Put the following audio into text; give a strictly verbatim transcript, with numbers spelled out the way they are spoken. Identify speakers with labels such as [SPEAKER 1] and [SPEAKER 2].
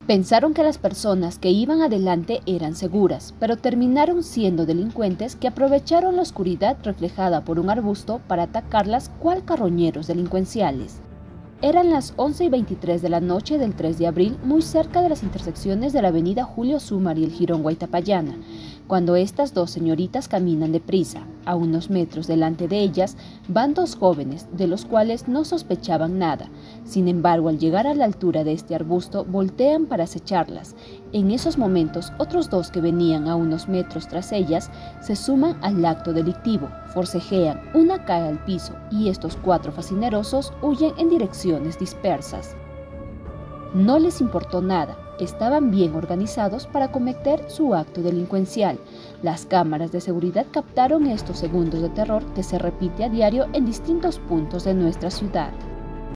[SPEAKER 1] Pensaron que las personas que iban adelante eran seguras, pero terminaron siendo delincuentes que aprovecharon la oscuridad reflejada por un arbusto para atacarlas cual carroñeros delincuenciales. Eran las once y veintitrés de la noche del tres de abril, muy cerca de las intersecciones de la avenida Julio Zúmar y el Jirón Guaitapayana, cuando estas dos señoritas caminan deprisa. A unos metros delante de ellas van dos jóvenes, de los cuales no sospechaban nada. Sin embargo, al llegar a la altura de este arbusto, voltean para acecharlas. En esos momentos, otros dos que venían a unos metros tras ellas se suman al acto delictivo, forcejean, una cae al piso y estos cuatro fascinerosos huyen en direcciones dispersas. No les importó nada, estaban bien organizados para cometer su acto delincuencial. Las cámaras de seguridad captaron estos segundos de terror que se repite a diario en distintos puntos de nuestra ciudad.